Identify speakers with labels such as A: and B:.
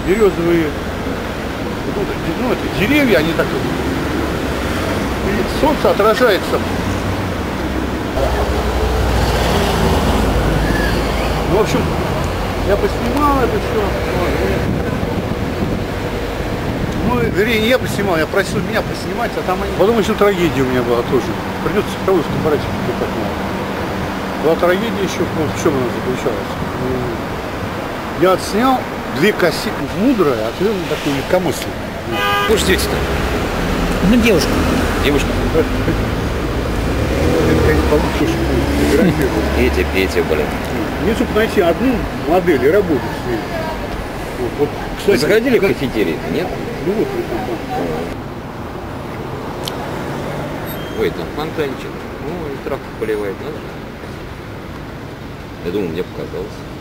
A: березовые, ну, это деревья, они так, и солнце отражается. Ну, в общем, я поснимал это все. Ну, вернее, не я поснимал, я просил меня поснимать, а там они... Потом еще трагедия у меня была тоже. Придется цифровой фотоаппаратик покупать надо. Была трагедия еще, вот в чем она заключалась. Я отснял две кассеты, мудрая, отвел на такую легкомыслие.
B: Вы ждете-то?
C: Ну, девушка.
B: Девушка. Петя, блин.
A: Мне чтобы найти одну модель и работать с ней. Вот, кстати,
B: Вы заходили в кафетерий? Нет?
A: Ну вот,
B: Ой, там фонтанчик. Ой, травку поливает, надо же. Я думал, мне показалось.